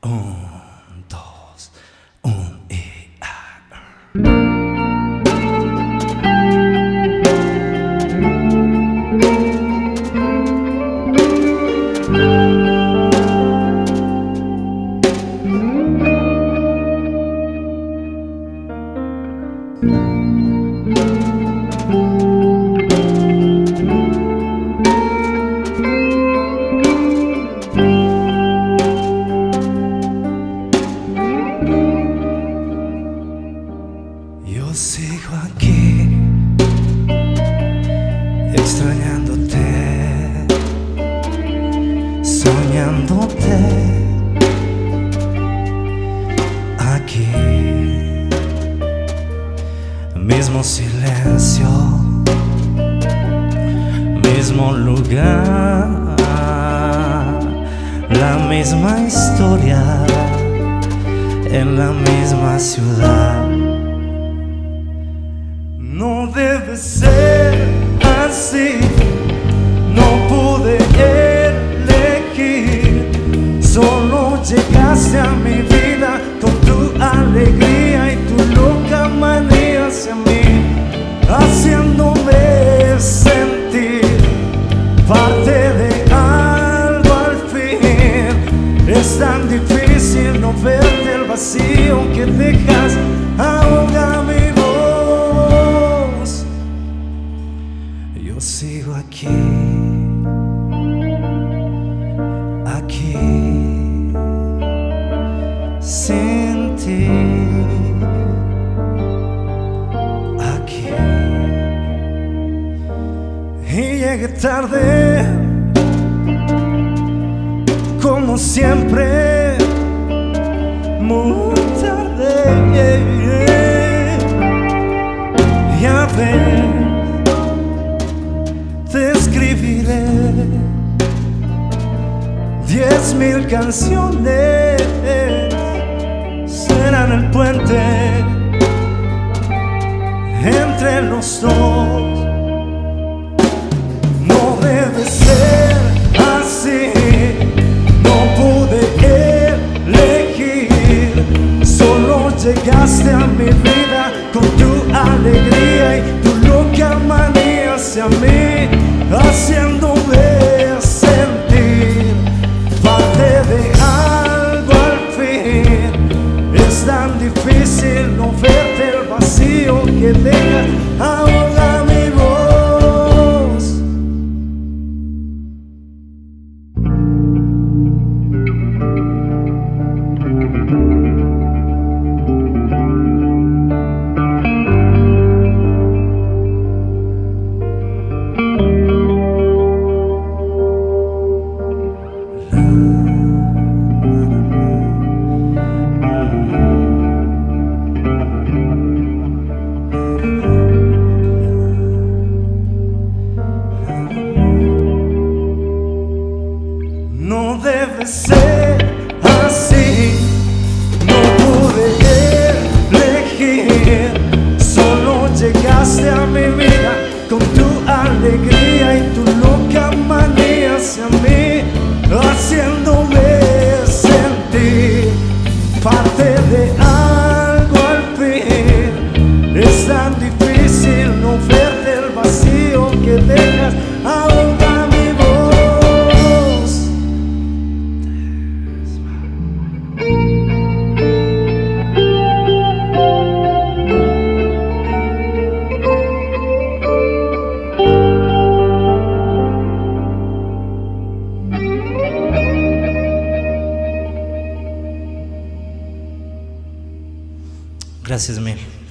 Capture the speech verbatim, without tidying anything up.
Un, dos, un y ah. Yo sigo aquí, extrañándote, soñándote, aquí, mismo silencio, mismo lugar, la misma historia, en la misma ciudad. No debe ser así, no pude elegir, solo llegaste a mi vida con tu alegría y tu loca manía hacia mí, haciéndome sentir parte de algo al fin. Es tan difícil no verte el vacío que dejas ahoga mi voz. Yo sigo aquí, aquí, sin ti, aquí. Y llegué tarde, como siempre, muy tarde, yeah, yeah. Ya ves, te escribiré diez mil canciones, serán el puente entre los dos. No debe ser así, no pude elegir, solo llegaste a mi vida con tu alegría y tu loca manía hacia mí, haciéndome sentir parte de algo al fin. Es tan difícil no verte el vacío que deja ahoga mi voz. No debe ser así, no pude elegir, solo llegaste a mi vida con tu alegría y tu loca manía hacia mí, haciéndome sentir parte de algo al fin. Es tan difícil no verte el vacío que dejas ahoga mi voz. Gracias mil.